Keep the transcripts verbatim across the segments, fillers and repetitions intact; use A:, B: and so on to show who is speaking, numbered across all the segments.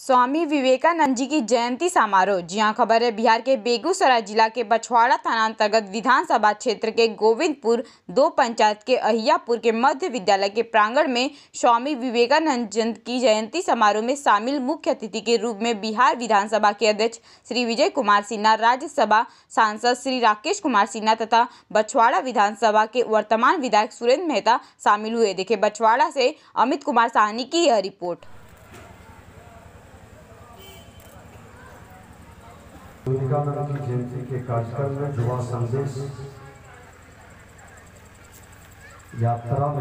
A: स्वामी विवेकानंद जी की जयंती समारोह। जी हां, खबर है बिहार के बेगूसराय जिला के बछवाड़ा थाना अंतर्गत विधानसभा क्षेत्र के गोविंदपुर दो पंचायत के अहियापुर के मध्य विद्यालय के प्रांगण में स्वामी विवेकानंद जी की जयंती समारोह में शामिल मुख्य अतिथि के रूप में बिहार विधानसभा के अध्यक्ष श्री विजय कुमार सिन्हा, राज्यसभा सांसद श्री राकेश कुमार सिन्हा तथा बछवाड़ा विधानसभा के वर्तमान विधायक सुरेंद्र मेहता शामिल हुए। देखे बछवाड़ा से अमित कुमार साहनी की यह रिपोर्ट।
B: विवेकानंद की जयंती के कार्यक्रम में युवा संदेश यात्रा में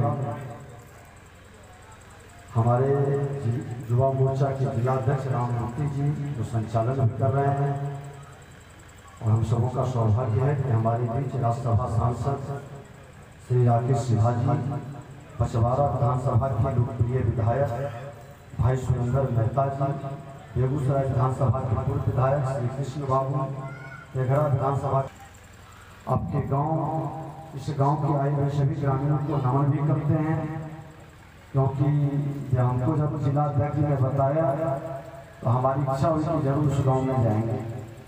B: हमारे युवा मोर्चा के जिलाध्यक्ष राममूर्ति जी जो संचालन भी कर रहे हैं, और हम सबों का सौभाग्य है कि हमारे बीच राज्यसभा सांसद श्री राकेश सिन्हा जी, बछवाड़ा विधानसभा के लोकप्रिय विधायक भाई सुरेंद्र मेहता जी, बेगूसराय विधानसभा के पूर्व विधायक श्री कृष्ण बाबू, तेघड़ा विधानसभा आपके गांव, इस गांव के आए हुए सभी ग्रामीणों को नमन भी करते हैं, क्योंकि जब हमको जब जिलाध्यक्ष ने बताया तो हमारी इच्छा हुई कि जरूर उस गांव में जाएंगे,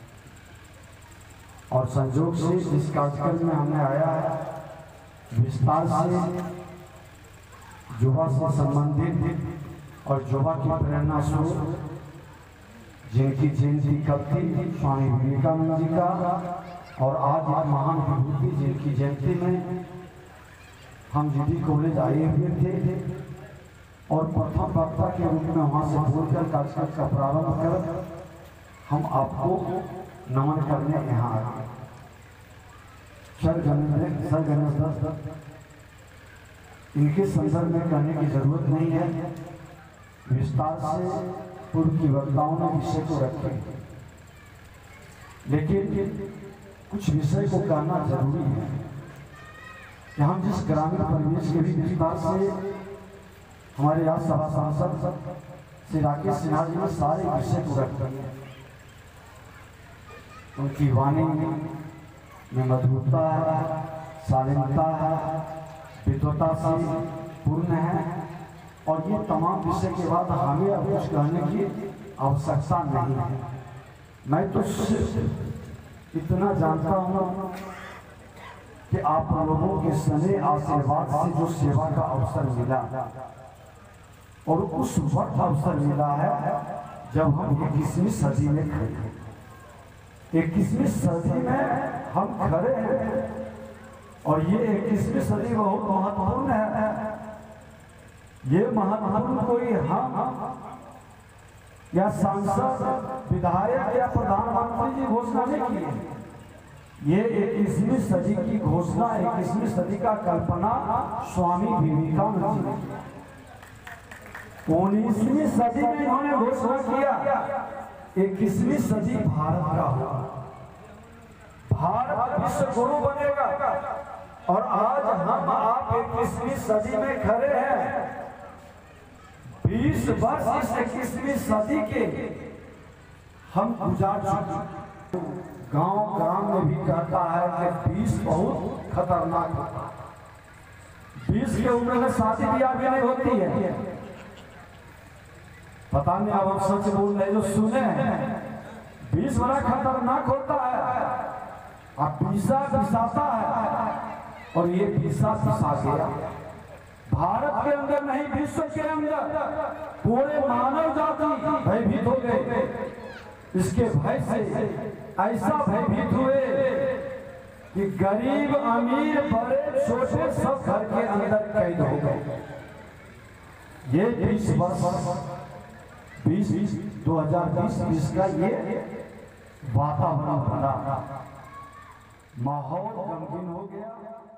B: और संजोग से इस कार्यक्रम में हमने आया है विस्तार से युवा से संबंधित और युवा की प्रेरणा स्रोत जिनकी जयंती कब थी, स्वामी विवेकानंद जी का, और आज एक महान विभूति जिनकी जयंती में हम जीडी कॉलेज आए हुए थे और प्रथम वक्ता के रूप में वहाँ से बोलकर कार्यक्रम का प्रारंभ कर हम आपको नमन करने यहाँ आए। सर गणेश सर गणेश इनके संदर्भ में कहने की जरूरत नहीं है, विस्तार से पूर्व की वक्ताओं ने विषय को रखे, लेकिन कुछ विषय को कहना जरूरी है कि हम जिस ग्रामीण परिवेश के भी विस्तार से हमारे राज्यसभा सांसद श्री राकेश सिन्हा जी ने सारे विषय को रखे, उनकी वाणी में मधुरता है, शालीनता है, विद्वता से पूर्ण है, और ये तमाम विषय के बाद हमें अब कुछ कहने की आवश्यकता नहीं है। मैं तो सिर्फ इतना जानता हूँ कि आप लोगों के स्नेह आशीर्वाद से जो सेवा का अवसर मिला, और उस वक्त अवसर मिला है जब हम इक्कीसवीं सदी में खड़े हैं। इक्कीसवीं सदी में हम खड़े हैं, और ये इक्कीसवीं सदी बहुत महत्वपूर्ण है। ये महत्वपूर्ण कोई हम या सांसद, विधायक या प्रधानमंत्री जी घोषणा नहीं की, ये इक्कीसवीं सदी की घोषणा, इक्कीसवीं सदी का कल्पना स्वामी विवेकानंद जी ने उन्नीसवीं सदी में इन्होंने घोषणा किया। इक्कीसवीं सदी भारत का होगा, भारत विश्व गुरु बनेगा, और आज हम आप इक्कीसवीं सदी में खड़े हैं। बीस वर्ष इस इक्कीसवीं सदी के हम गुजार चुके। गांव ग्राम में भी कहता है कि बीस बहुत खतरनाक होता है, बीस के उम्र में शादी ब्याह भी नहीं होती है। पता नहीं अब हम सच बोल रहे जो सुने हैं, बीस बड़ा खतरनाक होता है, अब बीसा बिसाता है, और ये बीसा बिसा गया। भारत के अंदर नहीं, विश्व के अंदर पूरे मानव जाति भयभीत हो गए। इसके भय से ऐसा भयभीत हुए कि गरीब अमीर बड़े छोटे सब घर के अंदर कैद हो गए। ये बीस वर्ष बीस दो हजार बीस बीस का ये वातावरण बना, माहौल गमगीन हो गया।